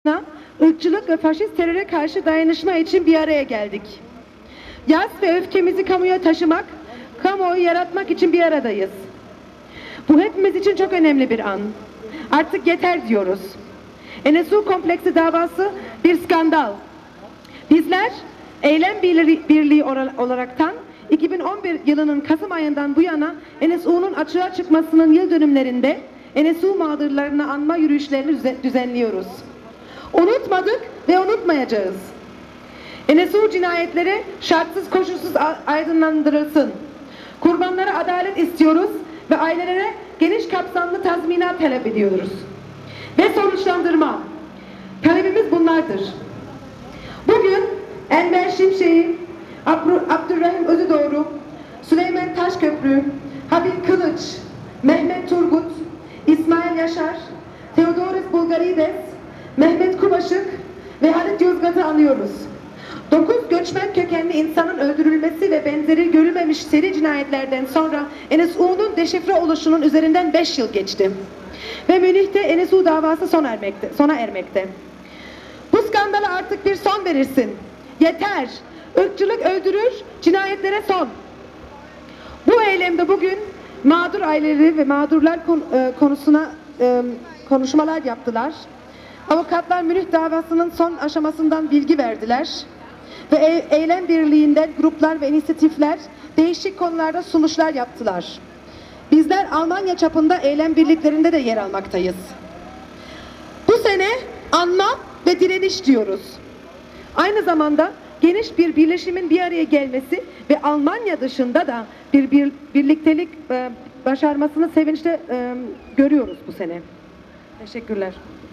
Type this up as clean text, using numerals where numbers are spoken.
ırkçılık ve faşist teröre karşı dayanışma için bir araya geldik. Yas ve öfkemizi kamuya taşımak, kamuoyu yaratmak için bir aradayız. Bu hepimiz için çok önemli bir an. Artık yeter diyoruz. NSU kompleksi davası bir skandal. Bizler Eylem Birliği olaraktan 2011 yılının Kasım ayından bu yana NSU'nun açığa çıkmasının yıl dönümlerinde NSU mağdurlarını anma yürüyüşlerini düzenliyoruz. Unutmadık ve unutmayacağız. NSU cinayetleri şartsız koşulsuz aydınlandırılsın. Kurbanlara adalet istiyoruz ve ailelere geniş kapsamlı tazminat talep ediyoruz. Ve sonuçlandırma. Talebimiz bunlardır. Bugün Enver Şimşek'i, Abdurrahim Özüdoğru, Süleyman Taşköprü, Habib Kılıç, Mehmet Turgut, İsmail Yaşar, Theodoros Bulgarides, Mehmet Kubaşık ve Halit Yozgat'ı anıyoruz. 9 göçmen kökenli insanın öldürülmesi ve benzeri görülmemiş seri cinayetlerden sonra NSU'nun deşifre oluşunun üzerinden 5 yıl geçti. Ve Münih'te NSU davası sona ermekte. Bu skandala artık bir son verilsin. Yeter! Irkçılık öldürür, cinayetlere son. Bu eylemde bugün mağdur aileleri ve mağdurlar konusuna konuşmalar yaptılar. Avukatlar Münih davasının son aşamasından bilgi verdiler. Ve Eylem Birliği'nden gruplar ve inisiyatifler değişik konularda sunuşlar yaptılar. Bizler Almanya çapında eylem birliklerinde de yer almaktayız. Bu sene anma ve direniş diyoruz. Aynı zamanda geniş bir birleşimin bir araya gelmesi ve Almanya dışında da bir birliktelik başarmasını sevinçle görüyoruz bu sene. Teşekkürler.